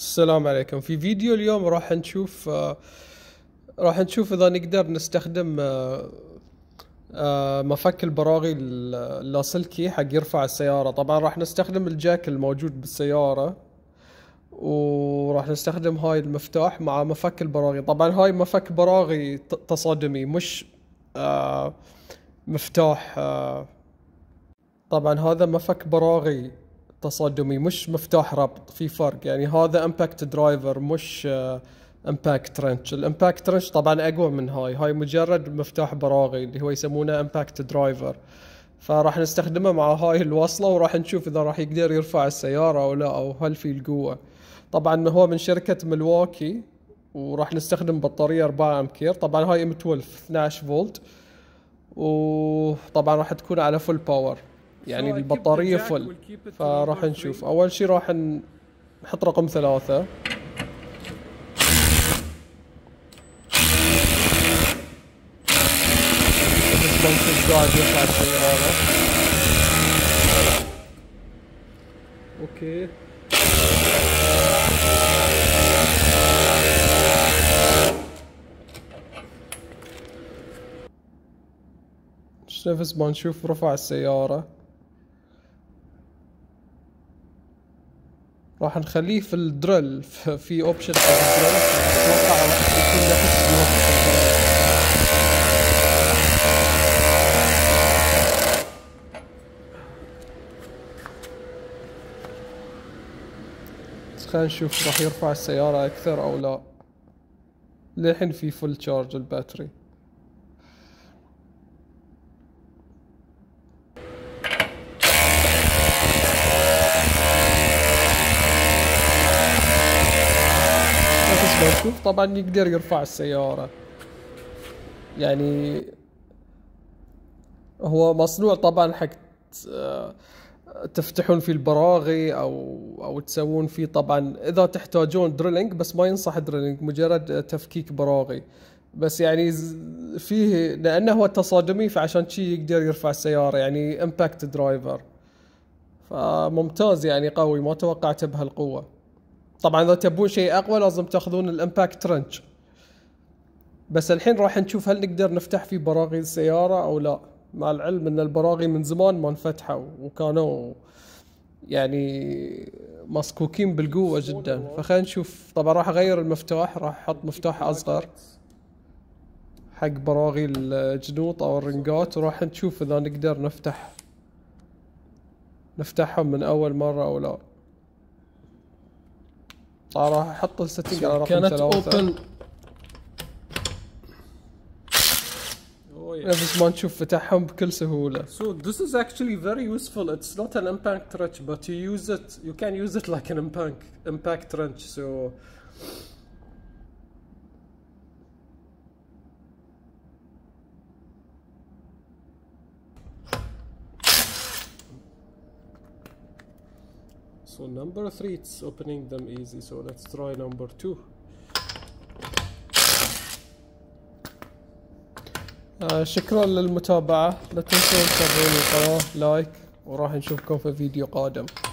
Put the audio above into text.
السلام عليكم. في فيديو اليوم راح نشوف إذا نقدر نستخدم مفك البراغي اللاسلكي حق يرفع السيارة. طبعا راح نستخدم الجاك الموجود بالسيارة، وراح نستخدم هاي المفتاح مع مفك البراغي. طبعا هاي مفك براغي تصادمي، مش مفتاح. طبعا هذا مفك براغي تصادمي مش مفتاح ربط، في فرق. يعني هذا امباكت درايفر مش امباكت ترنش. الامباكت ترنش طبعا اقوى من هاي مجرد مفتاح براغي اللي هو يسمونه امباكت درايفر. فراح نستخدمه مع هاي الوصلة، وراح نشوف اذا راح يقدر يرفع السيارة او لا، او هل في القوة. طبعا هو من شركة ملواكي، وراح نستخدم بطارية 4 امبير. طبعا هاي ام 12 12 فولت، وطبعا راح تكون على فول باور، يعني البطارية فل. فراح نشوف اول شي راح نحط رقم 3. بس بنشوف قاعد يرفع السيارة. اوكي، نفس ما نشوف رفع السيارة. راح نخليه في الدرل، في اوبشن في الدرل. اتوقع راح يكون نفس الوقت. خلينا نشوف راح يرفع السيارة اكثر او لا. للحين في فول تشارج الباتري. بس بنشوف طبعا يقدر يرفع السيارة. يعني هو مصنوع طبعا حق تفتحون فيه البراغي او تسوون فيه. طبعا اذا تحتاجون دريلينج، بس ما ينصح دريلينج، مجرد تفكيك براغي بس. يعني فيه لانه هو تصادمي، فعشان شي يقدر يرفع السيارة، يعني امباكت درايفر. فممتاز، يعني قوي، ما توقعته بهالقوة. طبعا اذا تبون شيء اقوى لازم تاخذون الامباكت ترنش. بس الحين راح نشوف هل نقدر نفتح فيه براغي السيارة او لا، مع العلم ان البراغي من زمان ما انفتحوا، وكانوا يعني مصكوكين بالقوة جدا. فخلينا نشوف. طبعا راح اغير المفتاح، راح احط مفتاح اصغر حق براغي الجنوط او الرنقات، وراح نشوف اذا نقدر نفتحهم من اول مرة او لا. طبعا راح احط السيتنج على رقم 3. بس ما نشوف فتحهم بكل سهولة. So this is actually very useful. It's not an impact wrench, but you can use it like an impact wrench. So number 3, it's opening them easy. So let's try number 2. شكرا للمتابعة. لا تنسون تتابعون القناة، لايك، وراح نشوفكم في فيديو قادم.